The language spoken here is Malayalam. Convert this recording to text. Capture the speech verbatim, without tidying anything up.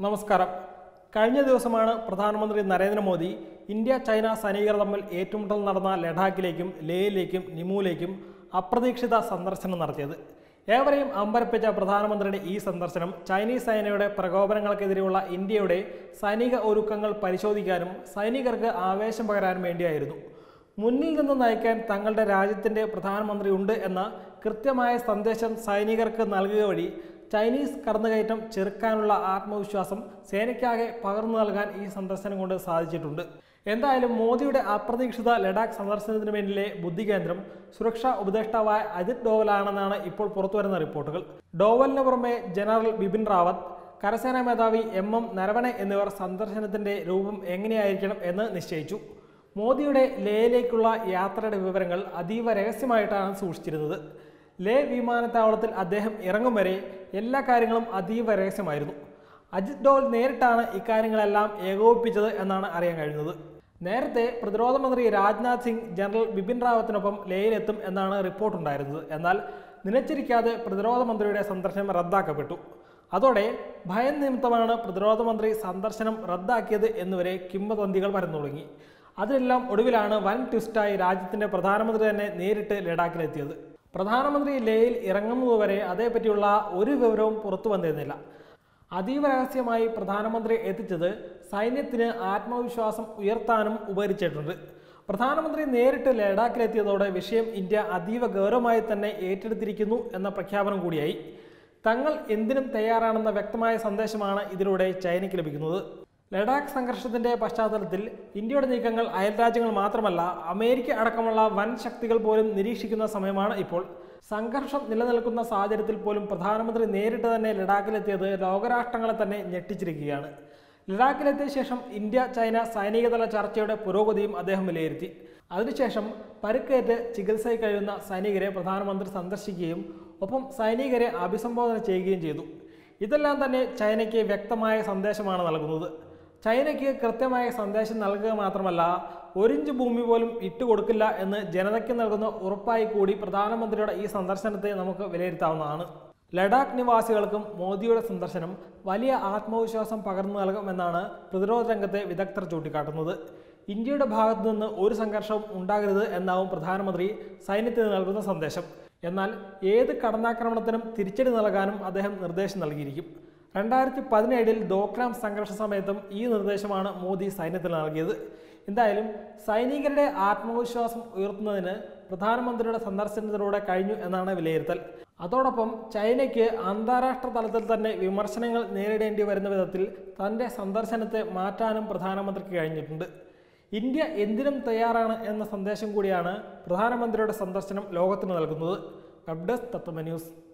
നമസ്കാരം. കഴിഞ്ഞ ദിവസമാണ് പ്രധാനമന്ത്രി നരേന്ദ്രമോദി ഇന്ത്യ ചൈന സൈനികർ തമ്മിൽ ഏറ്റുമുട്ടൽ നടന്ന ലഡാക്കിലേക്കും ലേയിലേക്കും നിമുവിലേക്കും അപ്രതീക്ഷിത സന്ദർശനം നടത്തിയത്. ഏവരെയും അമ്പരപ്പിച്ച പ്രധാനമന്ത്രിയുടെ ഈ സന്ദർശനം ചൈനീസ് സേനയുടെ പ്രകോപനങ്ങൾക്കെതിരെയുള്ള ഇന്ത്യയുടെ സൈനിക ഒരുക്കങ്ങൾ പരിശോധിക്കാനും സൈനികർക്ക് ആവേശം പകരാനും വേണ്ടിയായിരുന്നു. മുന്നിൽ നിന്ന് നയിക്കാൻ തങ്ങളുടെ രാജ്യത്തിൻ്റെ പ്രധാനമന്ത്രി ഉണ്ട് എന്ന കൃത്യമായ സന്ദേശം സൈനികർക്ക് നൽകുക വഴി ചൈനീസ് കടന്നുകയറ്റം ചെറുക്കാനുള്ള ആത്മവിശ്വാസം സേനയ്ക്കാകെ പകർന്നു നൽകാൻ ഈ സന്ദർശനം കൊണ്ട് സാധിച്ചിട്ടുണ്ട്. എന്തായാലും മോദിയുടെ അപ്രതീക്ഷിത ലഡാക്ക് സന്ദർശനത്തിന് പിന്നിലെ ബുദ്ധികേന്ദ്രം സുരക്ഷാ ഉപദേഷ്ടാവായ അജിത് ഡോവലാണെന്നാണ് ഇപ്പോൾ പുറത്തുവരുന്ന റിപ്പോർട്ടുകൾ. ഡോവലിന് പുറമെ ജനറൽ ബിപിൻ റാവത്ത്, കരസേനാ മേധാവി എം എം നരവണെ എന്നിവർ സന്ദർശനത്തിന്റെ രൂപം എങ്ങനെയായിരിക്കണം എന്ന് നിശ്ചയിച്ചു. മോദിയുടെ ലേയിലേക്കുള്ള യാത്രയുടെ വിവരങ്ങൾ അതീവ രഹസ്യമായിട്ടാണ് സൂക്ഷിച്ചിരുന്നത്. ലേ വിമാനത്താവളത്തിൽ അദ്ദേഹം ഇറങ്ങും വരെ എല്ലാ കാര്യങ്ങളും അതീവ രഹസ്യമായിരുന്നു. അജിത് ഡോവൽ നേരിട്ടാണ് ഇക്കാര്യങ്ങളെല്ലാം ഏകോപിപ്പിച്ചത് എന്നാണ് അറിയാൻ കഴിഞ്ഞത്. നേരത്തെ പ്രതിരോധ മന്ത്രി രാജ്നാഥ് സിംഗ് ജനറൽ ബിപിൻ റാവത്തിനൊപ്പം ലേയിലെത്തും എന്നാണ് റിപ്പോർട്ടുണ്ടായിരുന്നത്. എന്നാൽ നിലച്ചിരിക്കാതെ പ്രതിരോധ മന്ത്രിയുടെ സന്ദർശനം റദ്ദാക്കപ്പെട്ടു. അതോടെ ഭയം നിമിത്തമാണ് പ്രതിരോധ മന്ത്രി സന്ദർശനം റദ്ദാക്കിയത് എന്നുവരെ കിംവദന്തികൾ പരന്നു തുടങ്ങി. അതിനെല്ലാം ഒടുവിലാണ് വൻ ട്വിസ്റ്റായി രാജ്യത്തിൻ്റെ പ്രധാനമന്ത്രി തന്നെ നേരിട്ട് ലഡാക്കിലെത്തിയത്. പ്രധാനമന്ത്രി ലേയിൽ ഇറങ്ങുന്നതുവരെ അതേപറ്റിയുള്ള ഒരു വിവരവും പുറത്തു വന്നിരുന്നില്ല. അതീവ രഹസ്യമായി പ്രധാനമന്ത്രി എത്തിച്ചത് സൈന്യത്തിന് ആത്മവിശ്വാസം ഉയർത്താനും ഉപകരിച്ചിട്ടുണ്ട്. പ്രധാനമന്ത്രി നേരിട്ട് ലഡാക്കിലെത്തിയതോടെ വിഷയം ഇന്ത്യ അതീവ ഗൗരവമായി തന്നെ ഏറ്റെടുത്തിരിക്കുന്നു എന്ന പ്രഖ്യാപനം കൂടിയായി. തങ്ങൾ എന്തിനും തയ്യാറാണെന്ന വ്യക്തമായ സന്ദേശമാണ് ഇതിലൂടെ ചൈനയ്ക്ക് ലഭിക്കുന്നത്. ലഡാക്ക് സംഘർഷത്തിന്റെ പശ്ചാത്തലത്തിൽ ഇന്ത്യയുടെ നീക്കങ്ങൾ അയൽരാജ്യങ്ങൾ മാത്രമല്ല അമേരിക്ക അടക്കമുള്ള വൻ ശക്തികൾ പോലും നിരീക്ഷിക്കുന്ന സമയമാണ് ഇപ്പോൾ. സംഘർഷം നിലനിൽക്കുന്ന സാഹചര്യത്തിൽ പോലും പ്രധാനമന്ത്രി നേരിട്ട് തന്നെ ലഡാക്കിലെത്തിയത് ലോകരാഷ്ട്രങ്ങളെ തന്നെ ഞെട്ടിച്ചിരിക്കുകയാണ്. ലഡാക്കിലെത്തിയ ശേഷം ഇന്ത്യ ചൈന സൈനികതല ചർച്ചയുടെ പുരോഗതിയും അദ്ദേഹം വിലയിരുത്തി. അതിനുശേഷം പരുക്കേറ്റ് ചികിത്സയിൽ കഴിയുന്ന സൈനികരെ പ്രധാനമന്ത്രി സന്ദർശിക്കുകയും ഒപ്പം സൈനികരെ അഭിസംബോധന ചെയ്യുകയും ചെയ്തു. ഇതെല്ലാം തന്നെ ചൈനയ്ക്ക് വ്യക്തമായ സന്ദേശമാണ് നൽകുന്നത്. ചൈനയ്ക്ക് കൃത്യമായ സന്ദേശം നൽകുക മാത്രമല്ല ഒരിഞ്ച് ഭൂമി പോലും ഇട്ടുകൊടുക്കില്ല എന്ന് ജനതയ്ക്ക് നൽകുന്ന ഉറപ്പായി കൂടി പ്രധാനമന്ത്രിയുടെ ഈ സന്ദർശനത്തെ നമുക്ക് വിലയിരുത്താവുന്നതാണ്. ലഡാക്ക് നിവാസികൾക്കും മോദിയുടെ സന്ദർശനം വലിയ ആത്മവിശ്വാസം പകർന്നു നൽകുമെന്നാണ് പ്രതിരോധ രംഗത്തെ വിദഗ്ധർ ചൂണ്ടിക്കാട്ടുന്നത്. ഇന്ത്യയുടെ ഭാഗത്തു നിന്ന് ഒരു സംഘർഷവും ഉണ്ടാകരുത് എന്നാവും പ്രധാനമന്ത്രി സൈന്യത്തിന് നൽകുന്ന സന്ദേശം. എന്നാൽ ഏത് കടന്നാക്രമണത്തിനും തിരിച്ചടി നൽകാനും അദ്ദേഹം നിർദ്ദേശം നൽകിയിരിക്കും. രണ്ടായിരത്തി പതിനേഴിൽ ദോക്ലാം സംഘർഷ സമയത്തും ഈ നിർദ്ദേശമാണ് മോദി സൈന്യത്തിന് നൽകിയത്. എന്തായാലും സൈനികരുടെ ആത്മവിശ്വാസം ഉയർത്തുന്നതിന് പ്രധാനമന്ത്രിയുടെ സന്ദർശനത്തിലൂടെ കഴിഞ്ഞു എന്നാണ് വിലയിരുത്തൽ. അതോടൊപ്പം ചൈനയ്ക്ക് അന്താരാഷ്ട്ര തലത്തിൽ തന്നെ വിമർശനങ്ങൾ നേരിടേണ്ടി വരുന്ന വിധത്തിൽ തൻ്റെ സന്ദർശനത്തെ മാറ്റാനും പ്രധാനമന്ത്രിക്ക് കഴിഞ്ഞിട്ടുണ്ട്. ഇന്ത്യ എന്തിനും തയ്യാറാണ് എന്ന സന്ദേശം കൂടിയാണ് പ്രധാനമന്ത്രിയുടെ സന്ദർശനം ലോകത്തിന് നൽകുന്നത്. Web desk Tatwamayi news.